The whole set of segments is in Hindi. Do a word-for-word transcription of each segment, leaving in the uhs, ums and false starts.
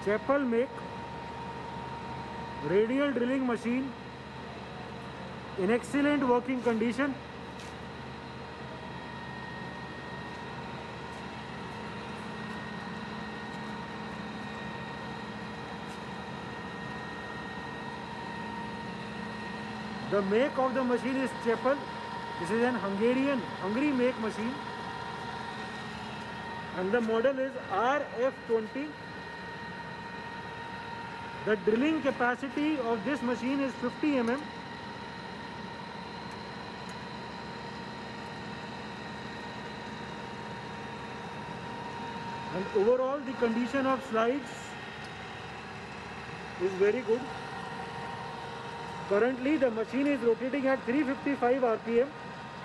Chappell make radial drilling machine in excellent working condition. The make of the machine is Chappell. This is an Hungarian, Hungary make machine, and the model is R F twenty. The drilling capacity of this machine is fifty millimeters. And overall the condition of slides is very good. Currently the machine is rotating at three fifty-five R P M.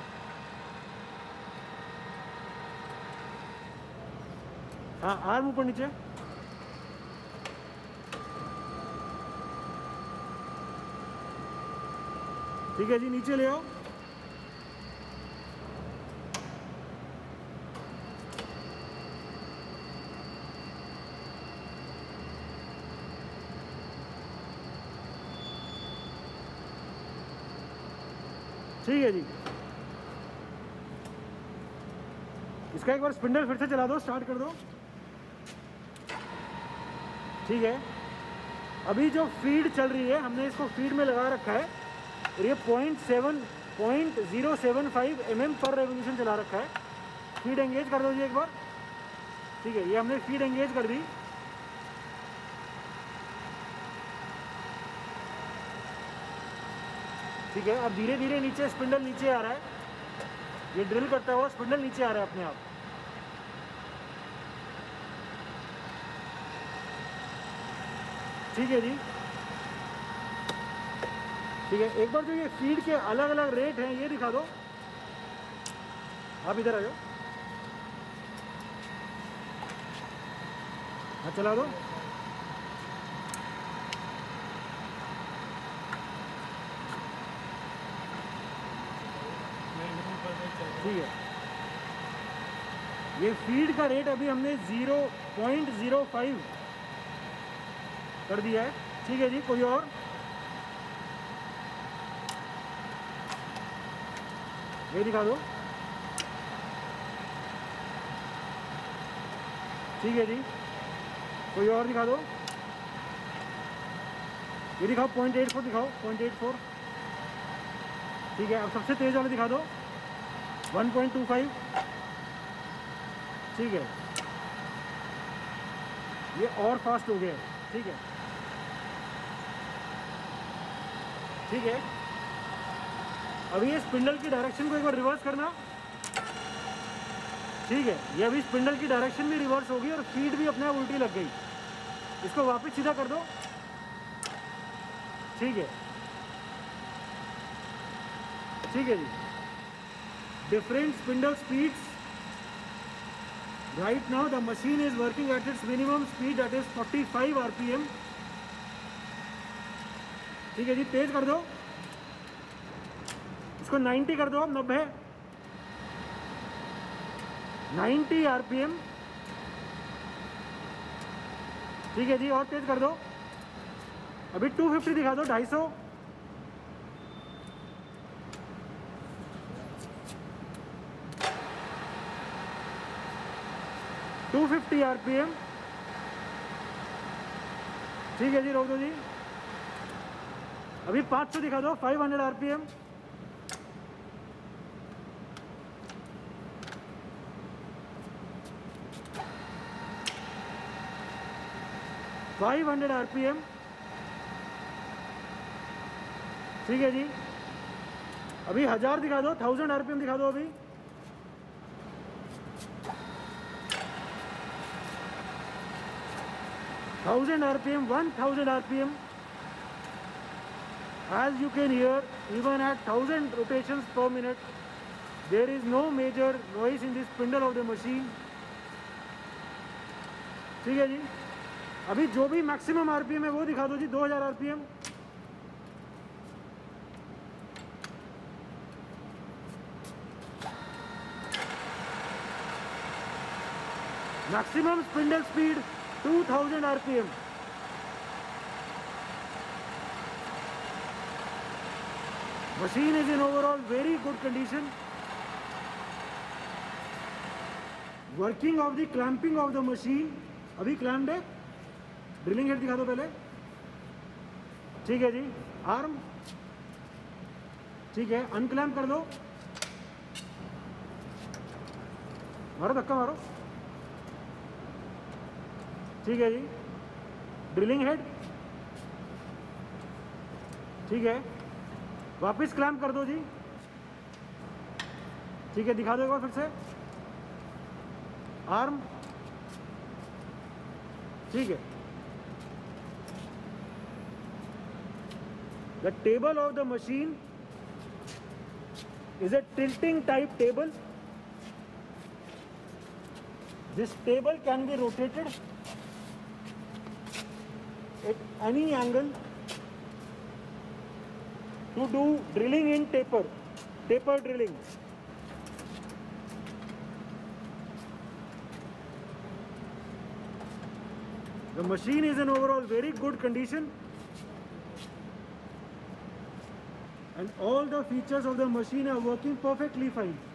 हाँ, आर्म ऊपर नीचे. ठीक है जी, नीचे ले आओ. ठीक है जी. इसका एक बार स्पिंडल फिर से चला दो, स्टार्ट कर दो. ठीक है. अभी जो फीड चल रही है, हमने इसको फीड में लगा रखा है और ये point seven point zero seven five M M पर रेवोल्यूशन चला रखा है. फीड एंगेज कर दो जी एक बार. ठीक है, ये हमने फीड एंगेज कर दी. ठीक है. अब धीरे धीरे नीचे स्पिंडल नीचे आ रहा है. ये ड्रिल करता हुआ स्पिंडल नीचे आ रहा है अपने आप. ठीक है जी. ठीक है, एक बार जो ये फीड के अलग अलग रेट हैं ये दिखा दो. आप इधर आ जाओ. हाँ, चला दो. ठीक है. ये फीड का रेट अभी हमने ज़ीरो पॉइंट ज़ीरो फाइव कर दिया है. ठीक है जी. कोई और? ये दिखा दो. ठीक है जी. कोई और दिखा दो. ये दिखाओ, पॉइंट एट फोर दिखाओ, पॉइंट एट फोर. ठीक है. अब सबसे तेज वाले दिखा दो, वन पॉइंट टू फाइव. ठीक है. ये और फास्ट हो गया. ठीक है. ठीक है. अभी ये स्पिंडल की डायरेक्शन को एक बार रिवर्स करना. ठीक है. ये अभी स्पिंडल की डायरेक्शन भी रिवर्स होगी और फीड भी अपने आप उल्टी लग गई. इसको वापस सीधा कर दो. ठीक है. ठीक है जी. Different spindle speeds. Right now the machine is working at its minimum speed, that is forty-five R P M. ठीक है जी. तेज कर दो. इसको नाइंटी कर दो. अब नब्बे, नाइंटी R P M. ठीक है जी. और तेज कर दो. अभी टू फिफ्टी दिखा दो, ढाई सौ. Two fifty R P M. ठीक है जी. रोक दो जी. अभी पाँच सौ दिखा दो, five hundred R P M. Five hundred R P M. ठीक है जी. अभी हजार दिखा दो, थाउजेंड R P M दिखा दो. अभी thousand R P M, one thousand R P M. As you can hear, even at thousand rotations per minute, there is no major noise in the spindle of the machine. ठीक है जी. अभी जो भी मैक्सिमम आरपीएम है वो दिखा दो जी, दो हज़ार RPM. Maximum spindle speed two thousand RPM. Machine is in overall very good condition. Working of the clamping of the machine. अभी clamped है. Drilling head दिखा दो पहले. ठीक है जी. Arm. ठीक है. Unclamp कर दो. मारो धक्का मारो. ठीक है जी. Drilling head. ठीक है. वापस क्लैम्प कर दो जी. ठीक है, दिखा दो एक बार फिर से. आर्म. ठीक है. The table of the machine is a tilting type table. This table can be rotated at any angle to do drilling in taper, taper drilling. The machine is in overall very good condition, and all the features of the machine are working perfectly fine.